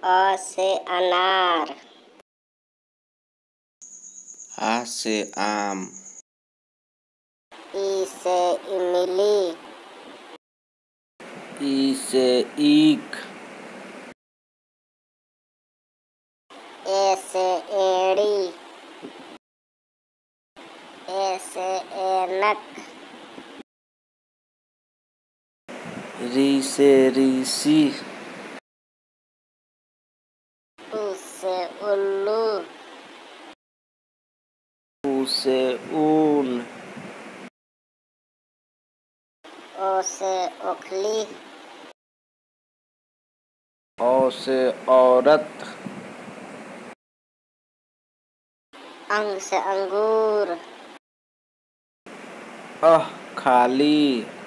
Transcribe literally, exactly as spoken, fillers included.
अ से अनार। आ से आम। ई से इमली। ई से ईख। ए से एड़ी। ए से ऐनक। री से ऋषि। उ से उल्लू। ऊ से ऊन। ओ से ओखली। औ से औरत। अंग से अंगूर। अह खाली।